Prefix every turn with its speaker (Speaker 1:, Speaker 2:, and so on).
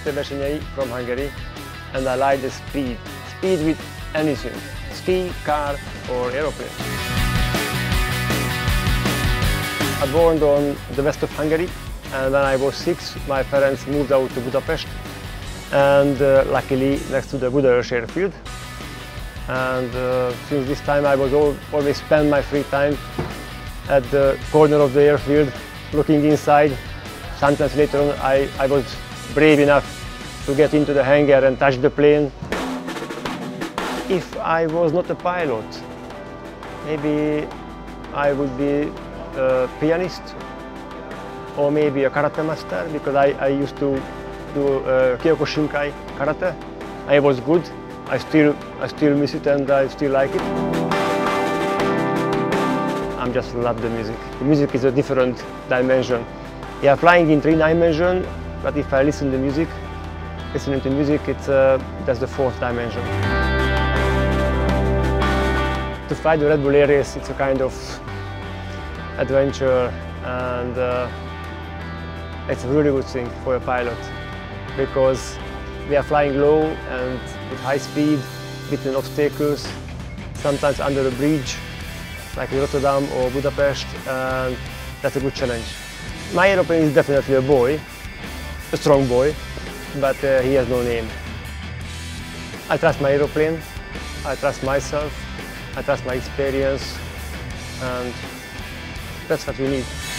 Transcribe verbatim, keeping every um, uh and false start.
Speaker 1: versenyei from Hungary, and I like the speed. Speed with anything. Ski, car or aeroplane. I was born on the west of Hungary, and when I was six, my parents moved out to Budapest, and uh, luckily next to the Budaörs airfield. And uh, since this time I was all, always spend my free time at the corner of the airfield, looking inside. Sometimes later on I, I was brave enough to get into the hangar and touch the plane. If I was not a pilot, maybe I would be a pianist or maybe a karate master, because I, I used to do uh, Kyokushinkai karate. I was good. I still, I still miss it and I still like it. I just love the music. The music is a different dimension. Yeah, flying in three dimensions, but if I listen to music, listening to music, it's, uh, that's the fourth dimension. To fly the Red Bull Air Race, it's a kind of adventure, and uh, it's a really good thing for a pilot, because we are flying low and with high speed, between obstacles, sometimes under a bridge, like in Rotterdam or Budapest, and that's a good challenge. My aeroplane is definitely a boy, a strong boy, but uh, he has no name. I trust my aeroplane, I trust myself, I trust my experience, and that's what we need.